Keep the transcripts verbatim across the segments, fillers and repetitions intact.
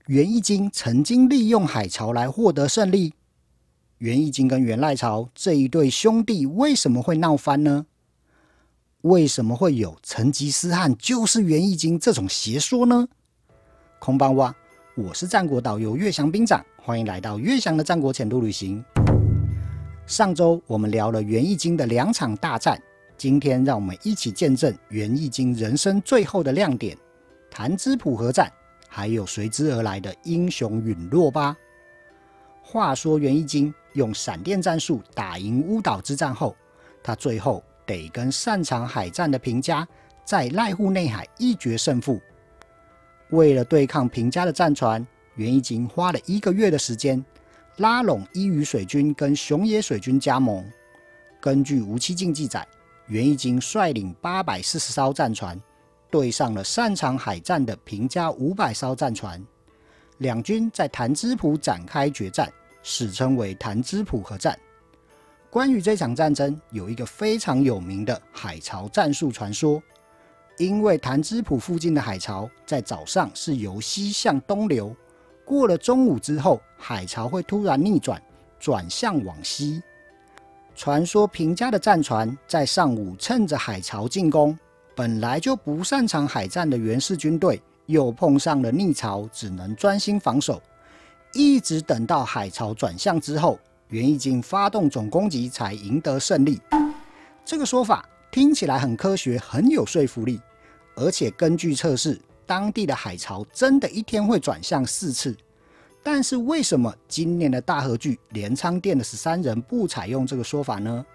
源义经曾经利用海潮来获得胜利。源义经跟源赖朝这一对兄弟为什么会闹翻呢？为什么会有成吉思汗就是源义经这种邪说呢？空邦哇，我是战国导游岳翔兵长，欢迎来到岳翔的战国浅度旅行。上周我们聊了源义经的两场大战，今天让我们一起见证源义经人生最后的亮点——谭之浦合战，还有随之而来的英雄陨落吧。话说源义经用闪电战术打赢乌岛之战后，他最后得跟擅长海战的平家在濑户内海一决胜负。为了对抗平家的战船，源义经花了一个月的时间拉拢伊予水军跟熊野水军加盟。根据吴期镜记载，源义经率领八百四十艘战船对上了擅长海战的平家五百艘战船，两军在谭之浦展开决战，史称为谭之浦合战。关于这场战争，有一个非常有名的海潮战术传说。因为谭之浦附近的海潮在早上是由西向东流，过了中午之后，海潮会突然逆转，转向往西。传说平家的战船在上午趁着海潮进攻，本来就不擅长海战的源氏军队又碰上了逆潮，只能专心防守，一直等到海潮转向之后，源义经发动总攻击才赢得胜利。这个说法听起来很科学，很有说服力，而且根据测试，当地的海潮真的一天会转向四次。但是为什么今年的大河剧《镰仓殿的十三人》不采用这个说法呢？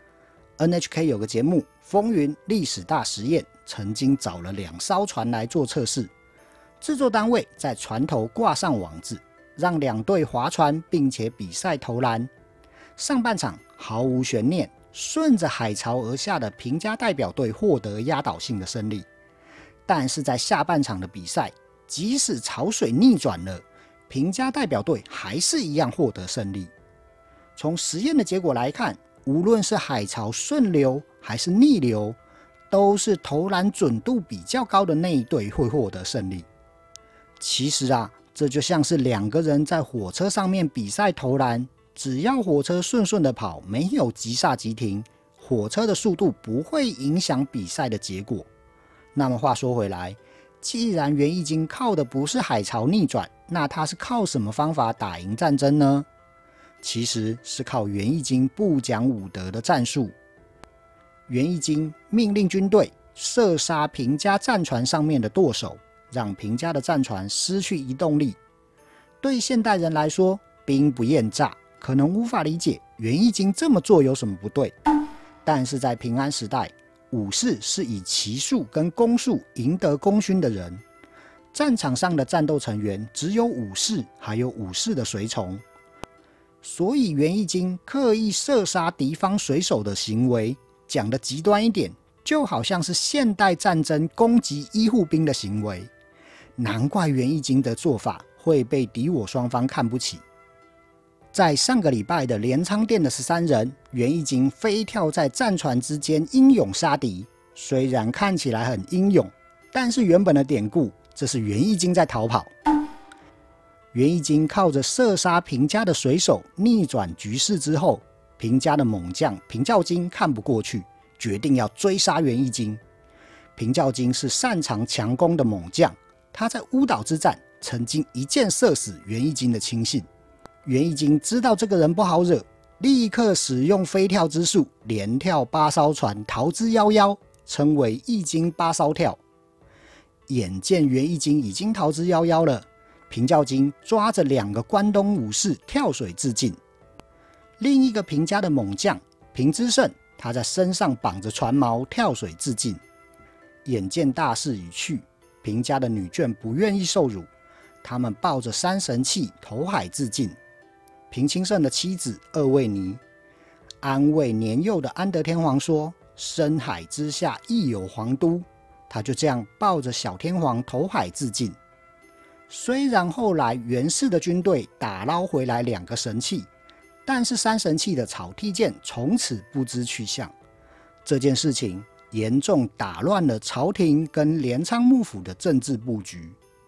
N H K 有个节目《风云历史大实验》，曾经找了两艘船来做测试，制作单位在船头挂上网子，让两队划船并且比赛投篮。上半场毫无悬念，顺着海潮而下的平家代表队获得压倒性的胜利。但是在下半场的比赛，即使潮水逆转了，平家代表队还是一样获得胜利。从实验的结果来看，无论是海潮顺流还是逆流，都是投篮准度比较高的那一队会获得胜利。其实啊，这就像是两个人在火车上面比赛投篮，只要火车顺顺的跑，没有急刹急停，火车的速度不会影响比赛的结果。那么话说回来，既然源义经靠的不是海潮逆转，那他是靠什么方法打赢战争呢？其实是靠源义经不讲武德的战术。源义经命令军队射杀平家战船上面的舵手，让平家的战船失去移动力。对现代人来说，兵不厌诈，可能无法理解源义经这么做有什么不对。但是在平安时代，武士是以骑术跟弓术赢得功勋的人，战场上的战斗成员只有武士，还有武士的随从。所以源义经刻意射杀敌方水手的行为，讲得极端一点，就好像是现代战争攻击医护兵的行为。难怪源义经的做法会被敌我双方看不起。在上个礼拜的镰仓殿的十三人，源义经飞跳在战船之间英勇杀敌，虽然看起来很英勇，但是原本的典故，这是源义经在逃跑。源义经靠着射杀平家的水手逆转局势之后，平家的猛将平教经看不过去，决定要追杀源义经。平教经是擅长强攻的猛将，他在乌岛之战曾经一箭射死源义经的亲信。源义经知道这个人不好惹，立刻使用飞跳之术，连跳八艘船逃之夭夭，称为义经八艘跳。眼见源义经已经逃之夭夭了，平教经抓着两个关东武士跳水自尽。另一个平家的猛将平之盛，他在身上绑着船锚跳水自尽。眼见大势已去，平家的女眷不愿意受辱，他们抱着山神器投海自尽。平清盛的妻子二位尼安慰年幼的安德天皇说：“深海之下亦有皇都。”他就这样抱着小天皇投海自尽。虽然后来源氏的军队打捞回来两个神器，但是山神器的草剃剑从此不知去向。这件事情严重打乱了朝廷跟镰仓幕府的政治布局。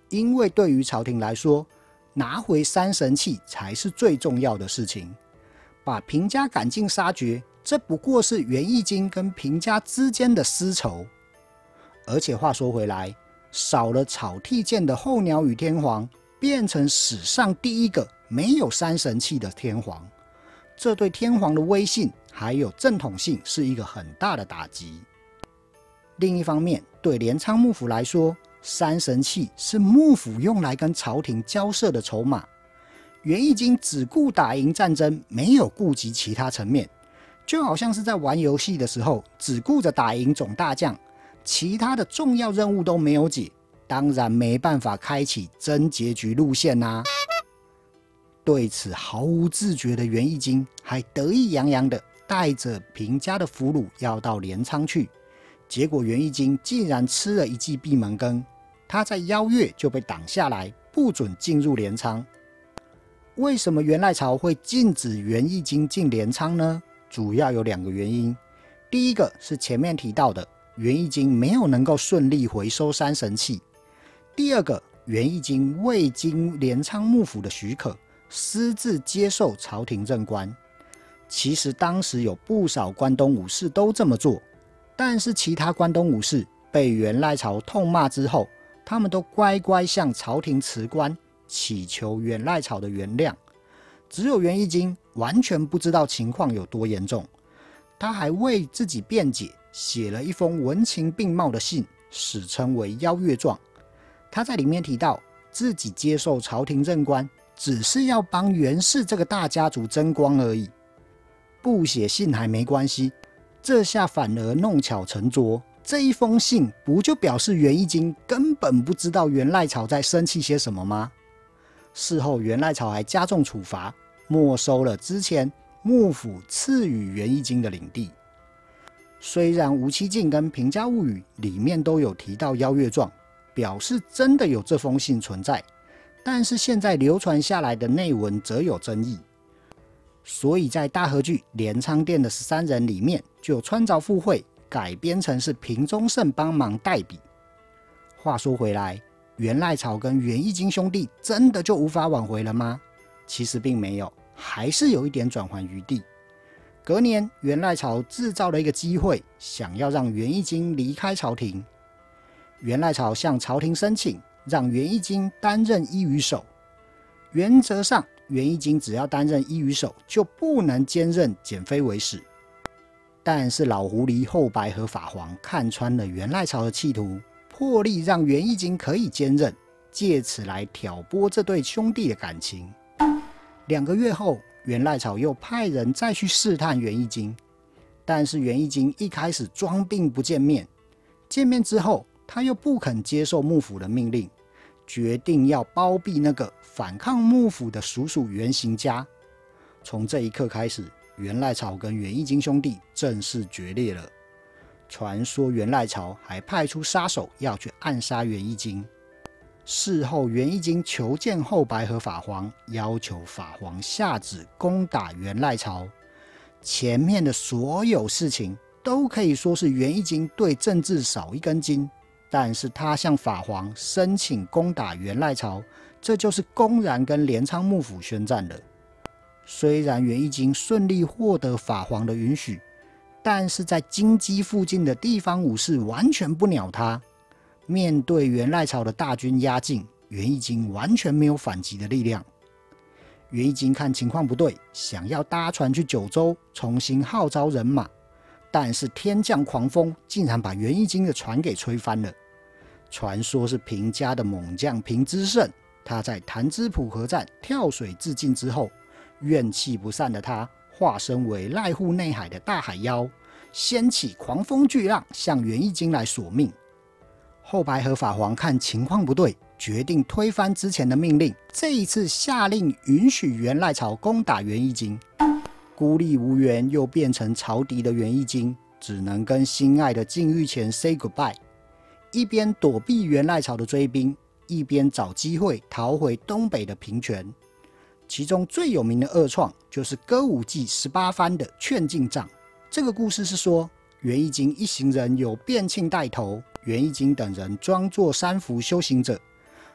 因为对于朝廷来说，拿回三神器才是最重要的事情。把平家赶尽杀绝，这不过是源义经跟平家之间的私仇。而且话说回来，少了草剃剑的候鸟羽天皇，变成史上第一个没有三神器的天皇，这对天皇的威信还有正统性是一个很大的打击。另一方面，对镰仓幕府来说，三神器是幕府用来跟朝廷交涉的筹码。源义经只顾打赢战争，没有顾及其他层面，就好像是在玩游戏的时候，只顾着打赢总大将，其他的重要任务都没有解，当然没办法开启真结局路线啊。对此毫无自觉的源义经还得意洋洋的带着平家的俘虏要到镰仓去，结果源义经竟然吃了一记闭门羹，他在邀月就被挡下来，不准进入镰仓。为什么源赖朝会禁止源义经进镰仓呢？主要有两个原因。第一个是前面提到的，源义经没有能够顺利回收三神器；第二个，源义经未经镰仓幕府的许可，私自接受朝廷任官。其实当时有不少关东武士都这么做，但是其他关东武士被源赖朝痛骂之后，他们都乖乖向朝廷辞官，祈求源赖朝的原谅。只有源义经完全不知道情况有多严重，他还为自己辩解，写了一封文情并茂的信，史称为邀月状。他在里面提到，自己接受朝廷任官，只是要帮源氏这个大家族争光而已，不写信还没关系，这下反而弄巧成拙。这一封信不就表示源义经根本不知道源赖朝在生气些什么吗？事后源赖朝还加重处罚，没收了之前幕府赐予源义经的领地。虽然吴七进跟平家物语里面都有提到邀月状，表示真的有这封信存在，但是现在流传下来的内文则有争议，所以在大河剧《镰仓殿的十三人》里面就有穿凿附会，改编成是平忠胜帮忙代笔。话说回来，源赖朝跟源义经兄弟真的就无法挽回了吗？其实并没有，还是有一点转圜余地。隔年，源赖朝制造了一个机会，想要让源义经离开朝廷。源赖朝向朝廷申请，让源义经担任一羽守。原则上，源义经只要担任一羽守，就不能兼任检非违使。但是老狐狸后白河法皇看穿了源赖朝的企图，破例让源义经可以兼任，借此来挑拨这对兄弟的感情。两个月后，源赖朝又派人再去试探源义经，但是源义经一开始装病不见面，见面之后他又不肯接受幕府的命令，决定要包庇那个反抗幕府的叔叔源行家。从这一刻开始，源赖朝跟源义经兄弟正式决裂了。传说源赖朝还派出杀手要去暗杀源义经。事后源义经求见后白河法皇，要求法皇下旨攻打源赖朝。前面的所有事情都可以说是源义经对政治少一根筋，但是他向法皇申请攻打源赖朝，这就是公然跟镰仓幕府宣战了。虽然源义经顺利获得法皇的允许，但是在京畿附近的地方武士完全不鸟他。面对源赖朝的大军压境，源义经完全没有反击的力量。源义经看情况不对，想要搭船去九州重新号召人马，但是天降狂风，竟然把源义经的船给吹翻了。传说是平家的猛将平之盛，他在潭之浦河战跳水自尽之后，怨气不散的他化身为濑户内海的大海妖，掀起狂风巨浪，向源义经来索命。后白河法皇看情况不对，决定推翻之前的命令，这一次下令允许源赖朝攻打源义经。孤立无援又变成朝敌的源义经，只能跟心爱的禁御前 say goodbye， 一边躲避源赖朝的追兵，一边找机会逃回东北的平泉。其中最有名的恶创就是歌舞伎十八番的劝进帐。这个故事是说，源义经一行人由变庆带头，源义经等人装作三伏修行者，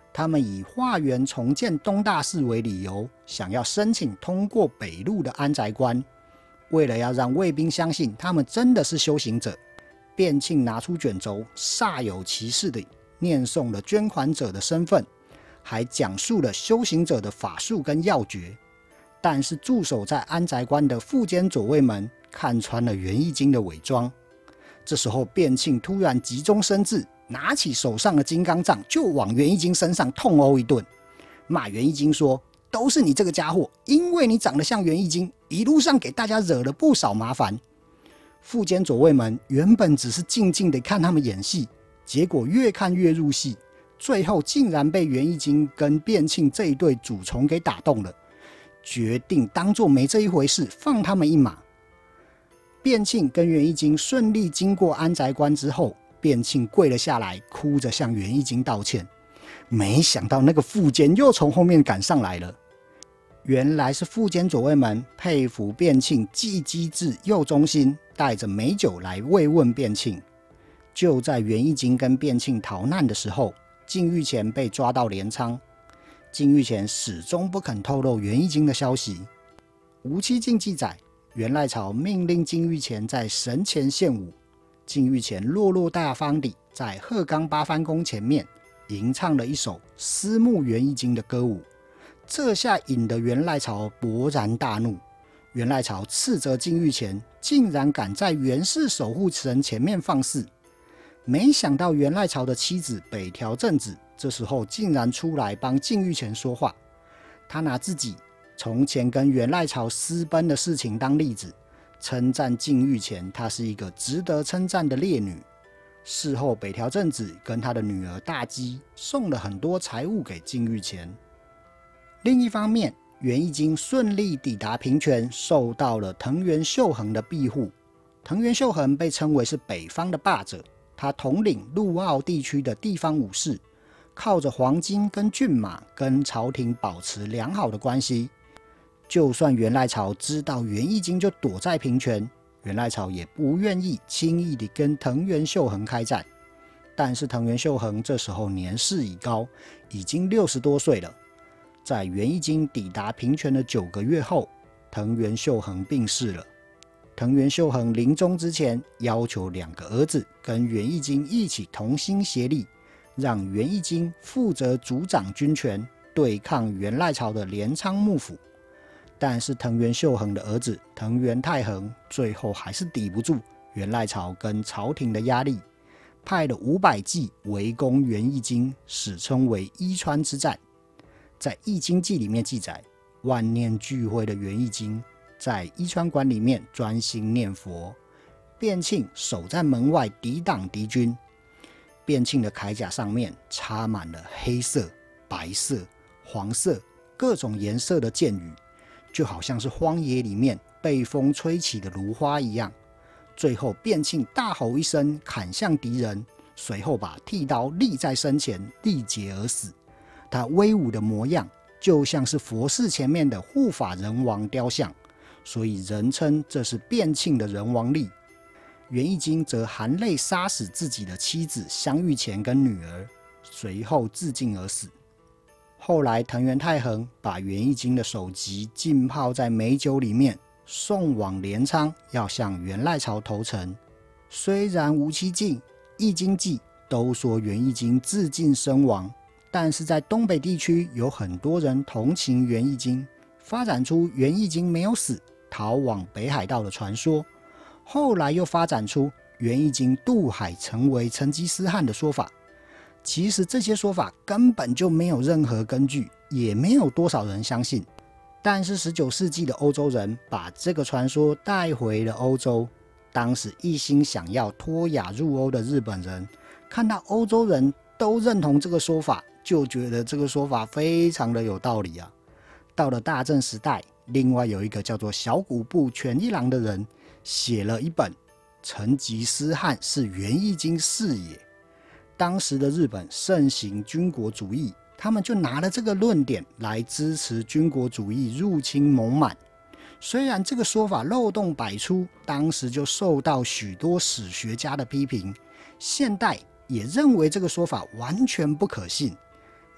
他们以化缘重建东大寺为理由，想要申请通过北路的安宅关。为了要让卫兵相信他们真的是修行者，卞庆拿出卷轴，煞有其事地念诵了捐款者的身份，还讲述了修行者的法术跟要诀。但是驻守在安宅关的副监左卫门看穿了袁义经的伪装。这时候卞庆突然急中生智，拿起手上的金刚杖就往袁义经身上痛殴一顿，骂袁义经说：都是你这个家伙，因为你长得像袁义经，一路上给大家惹了不少麻烦。副监左卫门原本只是静静地看他们演戏，结果越看越入戏，最后竟然被袁义经跟卞庆这一对主从给打动了，决定当作没这一回事，放他们一马。卞庆跟袁义经顺利经过安宅关之后，卞庆跪了下来，哭着向袁义经道歉。没想到那个副监又从后面赶上来了，原来是副监左卫门佩服卞庆既机智又忠心，带着美酒来慰问卞庆。就在袁义经跟卞庆逃难的时候，靳玉乾被抓到镰仓。靳玉乾始终不肯透露袁义经的消息。吴期进记载，袁赖朝命令靳玉乾在神前献舞，靳玉乾落落大方地在鹤冈八幡宫前面吟唱了一首思慕袁义经的歌舞，这下引得袁赖朝勃然大怒。袁赖朝斥责靳玉乾竟然敢在袁氏守护神前面放肆，没想到袁赖朝的妻子北条政子这时候竟然出来帮靳玉乾说话。他拿自己从前跟袁赖朝私奔的事情当例子，称赞靳玉乾她是一个值得称赞的烈女。事后北条政子跟他的女儿大姬送了很多财物给靳玉乾。另一方面，袁义经顺利抵达平泉，受到了藤原秀衡的庇护。藤原秀衡被称为是北方的霸者，他统领陆奥地区的地方武士，靠着黄金跟骏马跟朝廷保持良好的关系。就算袁赖朝知道袁义经就躲在平泉，袁赖朝也不愿意轻易地跟藤原秀衡开战。但是藤原秀衡这时候年事已高，已经六十多岁了。在袁义经抵达平泉的九个月后，藤原秀衡病逝了。藤原秀衡临终之前，要求两个儿子跟袁义经一起同心协力，让袁义经负责主掌军权，对抗袁赖朝的镰仓幕府。但是藤原秀衡的儿子藤原太衡最后还是抵不住袁赖朝跟朝廷的压力，派了五百骑围攻袁义经，史称为伊川之战。在《易经记》里面记载，万念俱灰的袁义经在伊川馆里面专心念佛，卞庆守在门外抵挡敌军。卞庆的铠甲上面插满了黑色、白色、黄色各种颜色的箭雨，就好像是荒野里面被风吹起的芦花一样。最后卞庆大吼一声，砍向敌人，随后把剃刀立在身前，力竭而死。他威武的模样就像是佛寺前面的护法人王雕像，所以人称这是卞庆的人王力。袁义经则含泪杀死自己的妻子香玉乾跟女儿，随后自尽而死。后来藤原太衡把袁义经的首级浸泡在美酒里面，送往镰仓，要向袁赖朝投诚。虽然吴期进、易经记都说袁义经自尽身亡，但是在东北地区有很多人同情袁义经，发展出袁义经没有死，逃往北海道的传说。后来又发展出袁义经渡海成为成吉思汗的说法。其实这些说法根本就没有任何根据，也没有多少人相信。但是十九世纪的欧洲人把这个传说带回了欧洲，当时一心想要脱亚入欧的日本人看到欧洲人都认同这个说法，就觉得这个说法非常的有道理啊。到了大正时代，另外有一个叫做小谷部权一郎的人写了一本《成吉思汗是袁义经是也》。当时的日本盛行军国主义，他们就拿了这个论点来支持军国主义入侵蒙满。虽然这个说法漏洞百出，当时就受到许多史学家的批评，现代也认为这个说法完全不可信。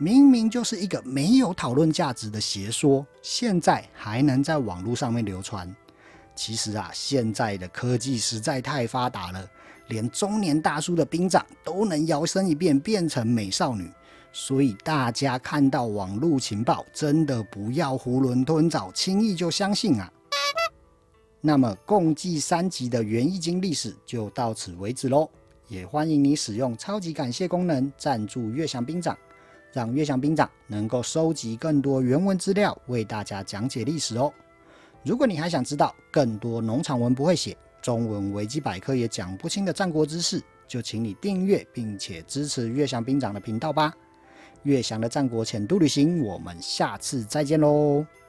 明明就是一个没有讨论价值的邪说，现在还能在网络上面流传。其实啊，现在的科技实在太发达了，连中年大叔的兵长都能摇身一变变成美少女。所以大家看到网络情报，真的不要囫囵吞枣，轻易就相信啊。那么共计三集的园艺经历史就到此为止咯，也欢迎你使用超级感谢功能赞助月翔兵长，让月翔兵长能够收集更多原文资料，为大家讲解历史哦。如果你还想知道更多农场文不会写，中文维基百科也讲不清的战国知识，就请你订阅并且支持月翔兵长的频道吧。月翔的战国浅度旅行，我们下次再见喽。